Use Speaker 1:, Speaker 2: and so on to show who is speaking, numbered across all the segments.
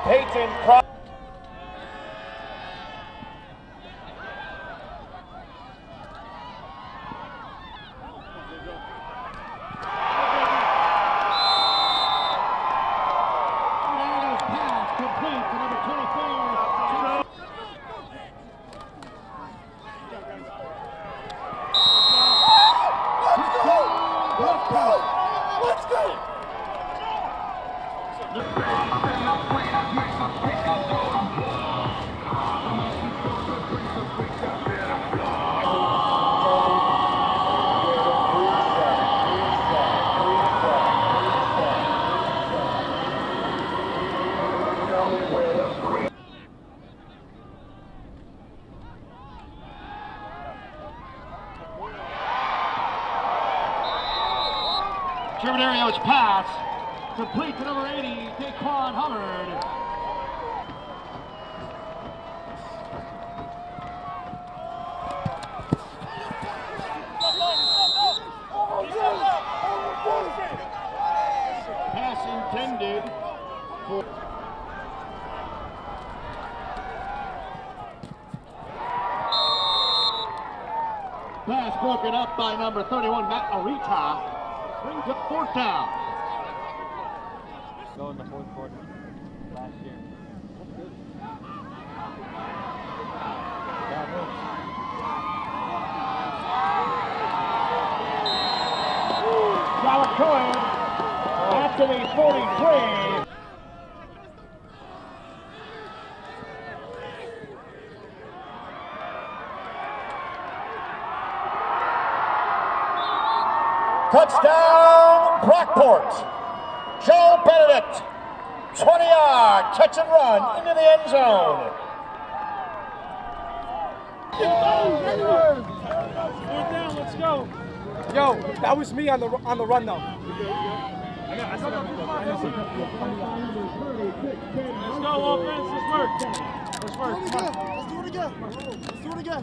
Speaker 1: Peyton Cross.
Speaker 2: Let's go!
Speaker 3: Germanario's pass, complete to number 80, Daquan Hubbard. Pass intended for... Pass broken up by number 31, Matt Arita. Brings up fourth down.
Speaker 4: Go in the fourth quarter last year.
Speaker 3: Dalek Cohen after the 43.
Speaker 1: Touchdown, Brockport. Joe Benedict, 20-yard catch and run into the end zone.
Speaker 2: Fourth down, let's go. Yo, that was me on the run though. Let's go, offense. Let's work. Let's do it again. Let's do it again.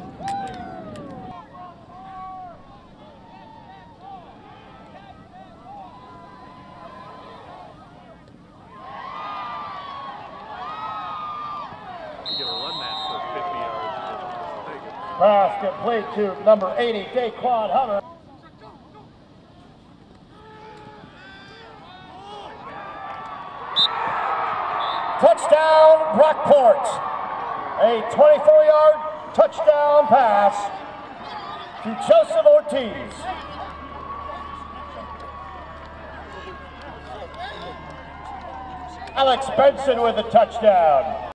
Speaker 1: Pass complete to number 80, Daquan Hubbard. Touchdown, Brockport. A 24-yard touchdown pass to Joseph Ortiz. Alex Benson with a touchdown.